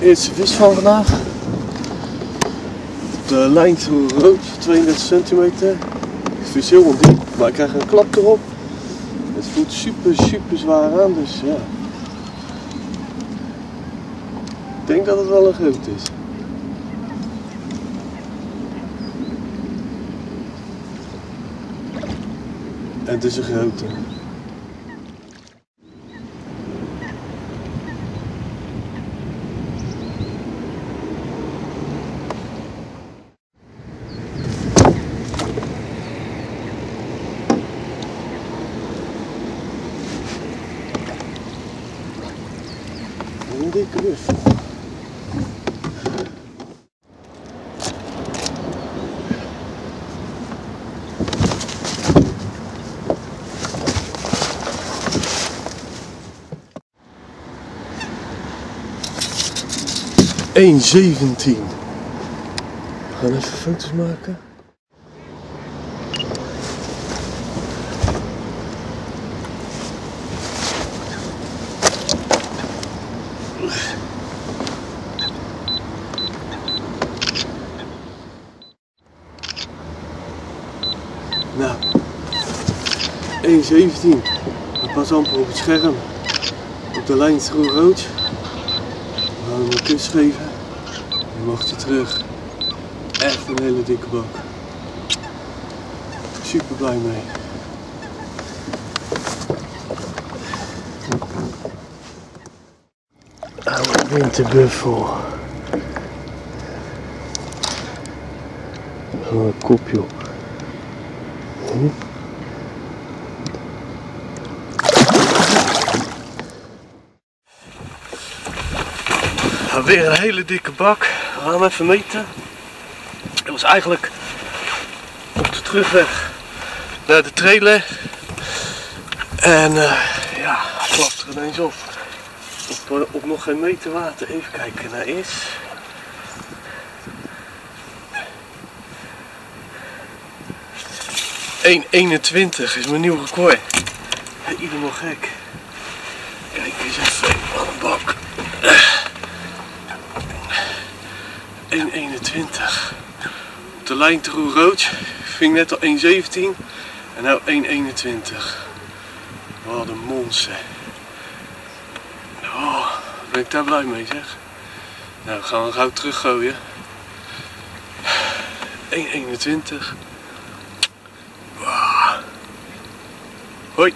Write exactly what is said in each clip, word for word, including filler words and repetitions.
Eerste vis van vandaag. De lijn through rood, tweeëndertig centimeter. Ik vis heel ondiep, maar ik krijg een klap erop. Het voelt super super zwaar aan, dus ja. Ik denk dat het wel een groot is. En het is een grote. Een dikke buffel. één zeventien. We gaan even foto's maken. Nou, één zeventien. Dat pas amper op het scherm. Op de lijn through rood. We gaan hem een kus geven. Dan mag hij terug. Echt een hele dikke bak. Super blij mee. Oude winterbuffel. Oh, een kopje op. Hm? Weer een hele dikke bak. We gaan hem even meten. Het was eigenlijk op de terugweg naar de trailer. En uh, ja, hij klapt er ineens op. Op, op nog geen meter water. Even kijken naar is. één eenentwintig is mijn nieuw record. Helemaal gek. Kijk eens even aan de bak. één eenentwintig. Op de lijn through rood ving net al één zeventien en nu één eenentwintig. Wat een monster. Oh, ben ik daar blij mee zeg. Nou, we gaan we gauw teruggooien. één eenentwintig. Wow. Hoi.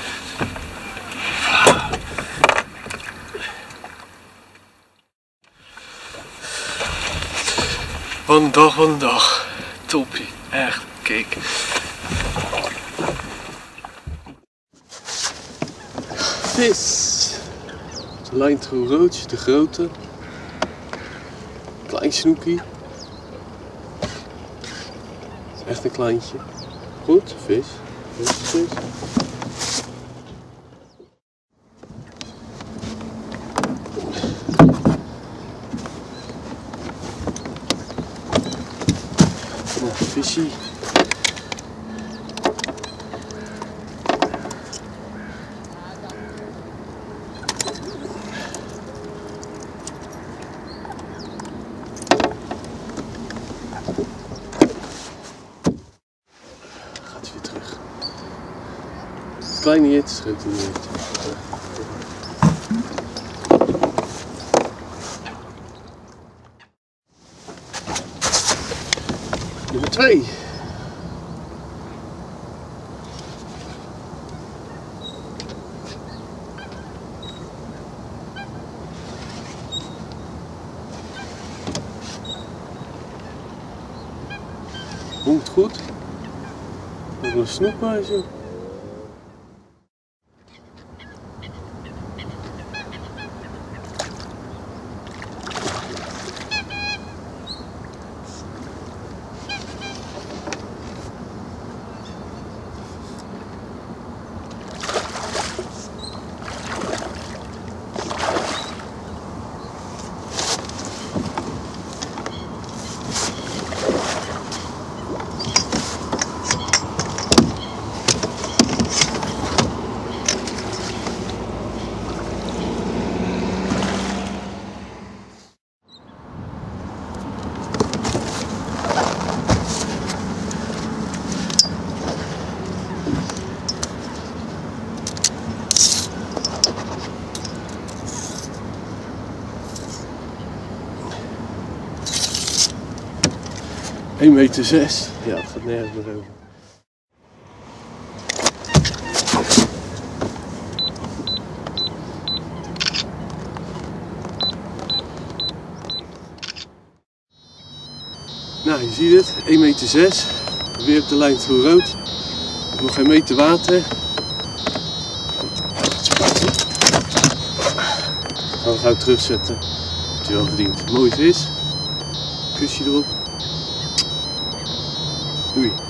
Wat een dag, wat een dag. Toppie. Echt. Kijk. Vis. De lijn through rood, de grote. Klein snoekie. Echt een kleintje. Goed, vis. Vis, vis. Nou, visie. Gaat hij weer terug. Kleine hit, grote hit. Nummer twee. Bonkt goed. Nog een snoep bij zo. één meter zes. Ja, het gaat nergens meer over. Nou, je ziet het, één meter zes. Weer op de lijn toe rood. Nog geen meter water. Gaan we gauw terugzetten. Heeft hij wel verdiend. Mooie vis. Kusje erop. Doei.